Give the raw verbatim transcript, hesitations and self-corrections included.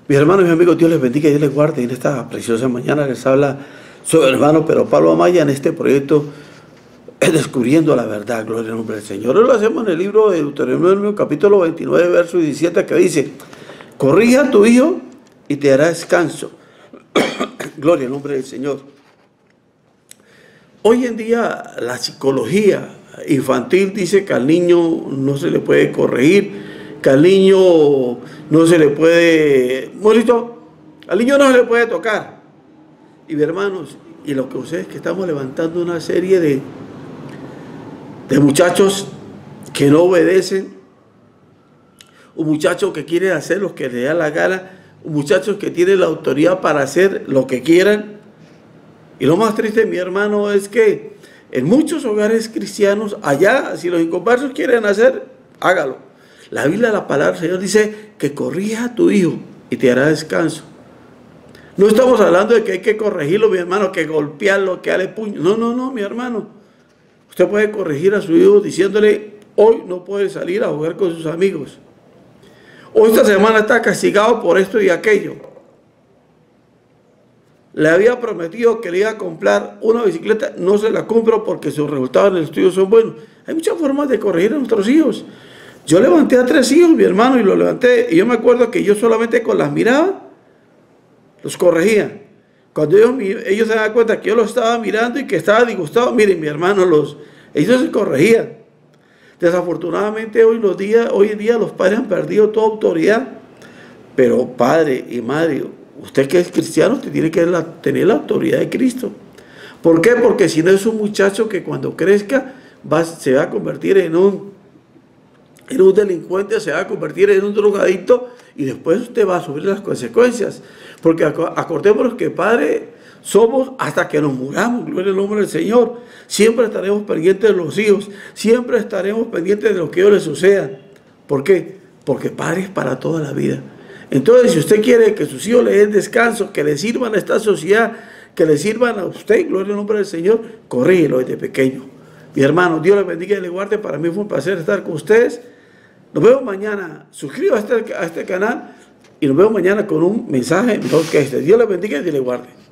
Mis hermanos y mis amigos, Dios les bendiga y Dios les guarde. En esta preciosa mañana les habla su hermano Pedro Pablo Amaya en este proyecto Descubriendo la Verdad. Gloria al nombre del Señor. Hoy lo hacemos en el libro de Deuteronomio capítulo veintinueve, verso diecisiete, que dice: corrige a tu hijo y te hará descanso. Gloria al nombre del Señor. Hoy en día la psicología infantil dice que al niño no se le puede corregir, que al niño no se le puede, morito, al niño no se le puede tocar. Y mis hermanos, y lo que ustedes que estamos levantando una serie de, de muchachos que no obedecen, un muchacho que quiere hacer lo que le da la gana, un muchacho que tiene la autoridad para hacer lo que quieran. Y lo más triste, mi hermano, es que en muchos hogares cristianos, allá, si los inconversos quieren hacer, hágalo. La Biblia, la palabra del Señor dice que corrija a tu hijo y te hará descanso. No estamos hablando de que hay que corregirlo, mi hermano, que golpearlo, que darle puño. No, no, no, mi hermano. Usted puede corregir a su hijo diciéndole: hoy no puede salir a jugar con sus amigos. Hoy esta semana está castigado por esto y aquello. Le había prometido que le iba a comprar una bicicleta, no se la compro porque sus resultados en el estudio son buenos. Hay muchas formas de corregir a nuestros hijos. Yo levanté a tres hijos, mi hermano, y los levanté, y yo me acuerdo que yo solamente con las miraba, los corregía. Cuando ellos, ellos se daban cuenta que yo los estaba mirando y que estaba disgustado, miren, mi hermano, los, ellos se corregían. Desafortunadamente hoy, los días, hoy en día los padres han perdido toda autoridad, pero padre y madre, usted que es cristiano, usted tiene que tener la autoridad de Cristo. ¿Por qué? Porque si no es un muchacho que cuando crezca va, se va a convertir en un, en un delincuente, se va a convertir en un drogadicto y después usted va a sufrir las consecuencias. Porque acordémonos que padre somos hasta que nos muramos, gloria al nombre del Señor. Siempre estaremos pendientes de los hijos, siempre estaremos pendientes de lo que ellos les suceda. ¿Por qué? Porque padre es para toda la vida. Entonces, si usted quiere que sus hijos le den descanso, que le sirvan a esta sociedad, que le sirvan a usted, gloria al nombre del Señor, corrígelo desde pequeño. Mi hermano, Dios les bendiga y les guarde. Para mí fue un placer estar con ustedes. Nos vemos mañana. Suscríbase a este, a este canal y nos vemos mañana con un mensaje mejor que este. Dios les bendiga y Dios les guarde.